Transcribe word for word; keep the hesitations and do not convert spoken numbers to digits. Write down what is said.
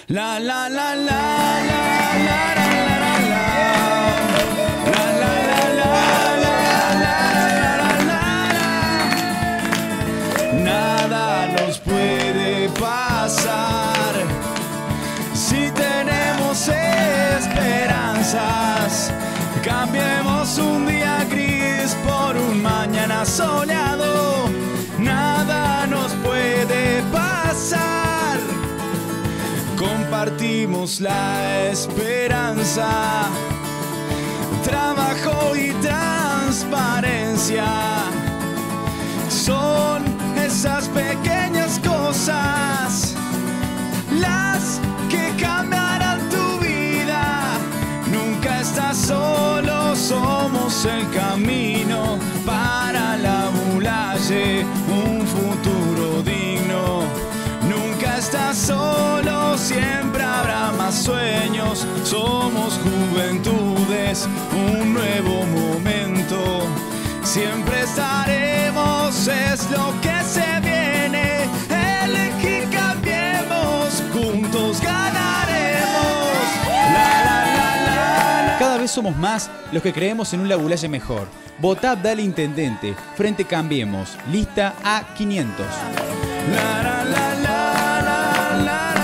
La la la la la la la la la. La la la la la la la la. Nada nos puede pasar si tenemos esperanzas. Cambiemos un día gris por un mañana soleado. Nada nos puede pasar. Compartimos la esperanza, trabajo y transparencia. Son esas pequeñas cosas las que cambiarán tu vida. Nunca estás solo, somos el camino para la Bulaye, un futuro digno. Nunca estás solo, siempre habrá más sueños. Somos juventudes, un nuevo momento. Siempre estaremos, es lo que se viene. Elegí, cambiemos, juntos ganaremos. La, la, la, la, la. Cada vez somos más los que creemos en un La Bulaye mejor. Votá Dale Intendente, Frente Cambiemos, lista A quinientos. La, la, la, la, la, la.